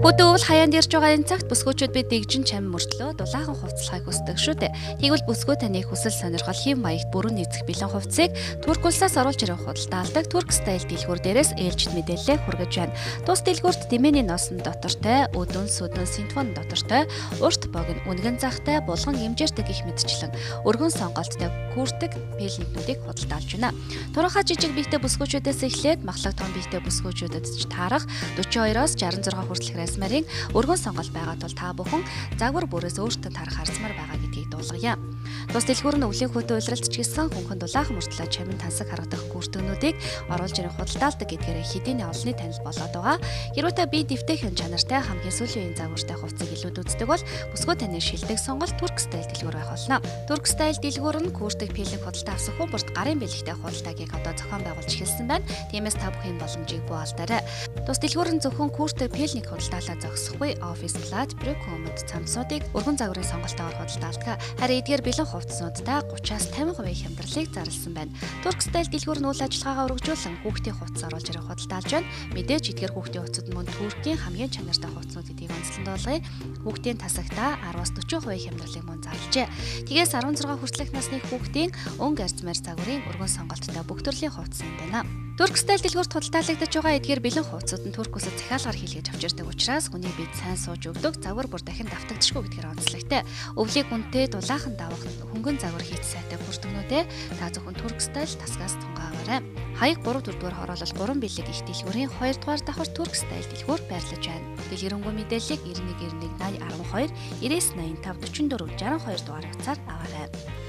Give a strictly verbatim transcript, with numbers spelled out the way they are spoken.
Хөдөө бол хаяанд ирж байгаа энэ цагт бүсгүүчүүд бид дэгжин чам мөртлөө дулаахан хувцлахыг хүсдэг шүү дээ. Тэгвэл бүсгүй таны хүсэл сонирхол хэм маягт бүрэн нийцэх бэлэн хувцсыг Турк улсаас оруулж ирэх худалдаалдаг Турк стайл дэлгүүр дээрээс ээлжид мэдээлэлээ хүргэж байна. Тус дэлгүүрт дэмэний носон дотортой, өдөн сүдэн синтфон дотортой, урт богино үнгэн захтай, булган гимжээртэй гих мэтчлэн өргөн сонголттой күртэг пэлнэгнүүдийг худалдаалж байна. Турхаа жижиг биетэй бүсгүүчүүдээс эхлээд махлаг том биетэй бүсгүүчүүдэд ч таарах forty-two-оос sixty-six хүртэлх размерын өргөн сонголт байгаа тул та бүхэн загвар бүрээс өөртөө тарах харцмаар байгаа гэдгийг дуулгая. Тус дэлгүүр нь өвлийн хөтө уйлралт ч гэсэн хүнхэн дулаахан мөртлөө чамин тансаг харагдах күртгнүүдийг оруулж ирэх худалдаалдаг гэдгээр хэдийн олонний танил болоод байгаа. Хэрвээ та бие дэвтэйхэн чанартай хамгийн сүүлийн үеийн загвартай хувцсыг илүүд үздэг бол бүсгүй таны шилдэг сонголт Турк стайл дэлгүүр байх болно. Турк стайл дэлгүүр нь күртэг пэлэг худалдаа авсан хүн бүрт гарын бэлэгтэй худалдаагийг одоо зохион байгуулж эхэлсэн байна. Тиймээс та бүхэн боломжийг буу алдаарай. Тус дэлгүүр нь зөвхөн күртэг пэлэг худалдаалаа зогсохгүй офис плат, брекомод цамцуудыг өргөн загварын сонголтоор худалдаалдаг. Харин эдгээр бэлэн хувцснуудтай thirty-аас fifty percent хямдралыг зарласан байна. Турк стайл дэлгүүр нь үйл ажиллагаагаа өргөжүүлэн хүүхдийн хувцас оруулж ирэх худалдаалж байна. Мэдээж эдгээр хүүхдийн хувцсууд мөн Туркийн хамгийн чанартай хувцснууд гэдгийг онцлон дуулгая. Хүүхдийн тасагтаа ten-forty percent хямдралыг мөн зарлжээ. Тэгээс sixteen хүртэлх насны хүүхдийн өнгө арзмаар загварын өргөн сонголттой бүх төрлийн хувцас юм байна. Турк стайл дэлгүүрт худалдаалагдаж байгаа эдгээр бэлэн хувцсууд нь Турк улсад захиалгаар хийлгэж авчирдаг учраас хүний бид сайн сууж өгдөг загвар бүр дахин давтагдчихгүй гэдгээр онцлогтой. Өвлийг үнэтэй дулаахан давах хөнгөн загвар хийц сайтай бүртгнүүдээ та зөвхөн Турк стайл тасгаас тунгаагаарай. Хаяг three дөрөвдүгээр хороолол three бэлэг их дэлгүүрийн two дугаар давхар Турк стайл дэлгүүр байрлаж байна. Дэлгэрэнгүй мэдээллийг ninety one ninety ninety twelve ninety-five forty-four sixty-four duгаар утсаар аваарай.